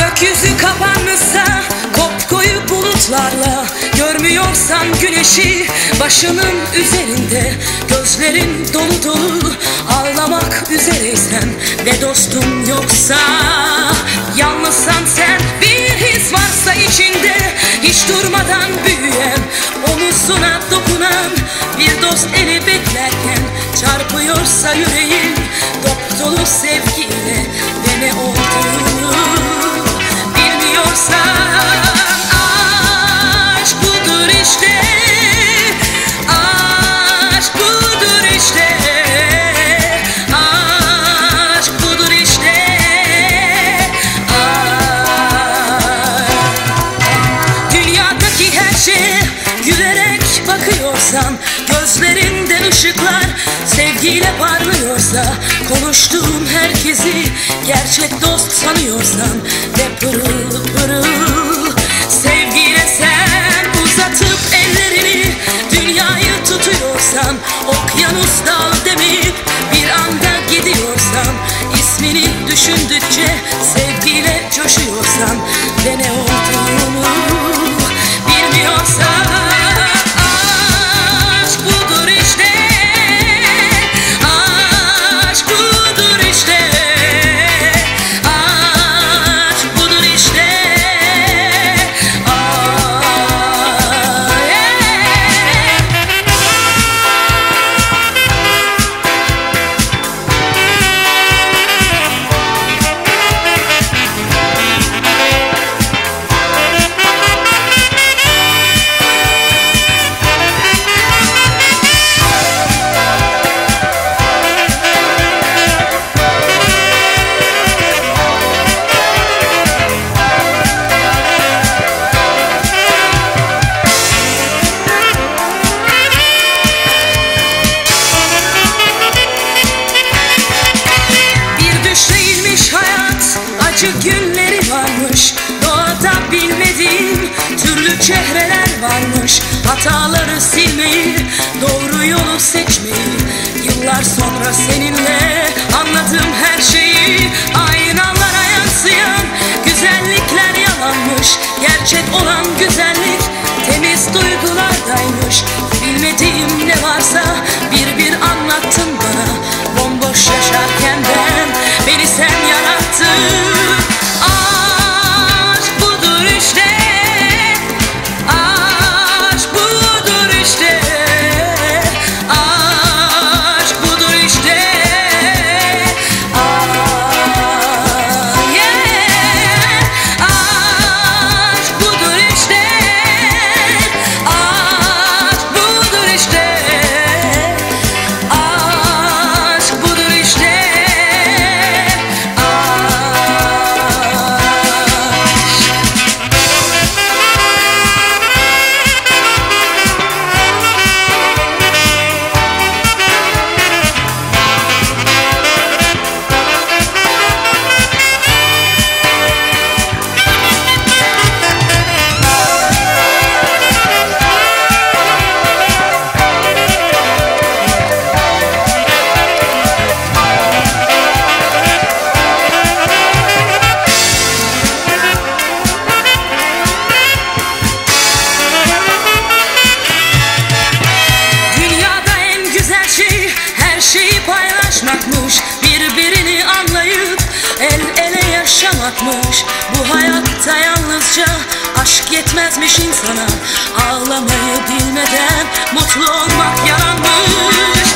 Gökyüzü kapanmışsa kopkoyu bulutlarla, görmüyorsan güneşi başının üzerinde, gözlerin dolu dolu ağlamak üzereysen ve dostum yoksa, yalnızsan sen, bir his varsa içinde hiç durmadan büyüyen, omuzuna dokunan bir dost eli beklerken, çarpıyorsa yüreğin dop dolu sevgiyle ve ne olduğunu bilmiyorsan, aşk budur işte, aşk budur işte, aşk budur işte, dünyadaki her şeye gülerek bakıyorsan, gözlerinde ışıklar sevgiyle parlıyorsa, konuştuğun herkesi gerçek dost sanıyorsan ve pırıl pırıl sevgiyle sen uzatıp ellerini dünyayı tutuyorsan, okyanus dal demeyip bir anda gidiyorsan, ismini düşündükçe sevgiyle coşuyorsan ve ne olduğunu bilmiyorsan, günleri varmış, doğada bilmediğim türlü çehreler varmış, hataları silmeyi, doğru yolu seçmeyi, yıllar sonra seninle anladım her şeyi, aynalara yansıyan güzellikler yalanmış, gerçek olan güzellik temiz duygulardaymış, bilmediğim ne varsa bir bir anlattın bana, bomboş yaşarken beni sen yarattın. Birbirini anlayıp el ele yaşamakmış, bu hayatta yalnızca aşk yetmezmiş insana, ağlamayı bilmeden mutlu olmak yalanmış.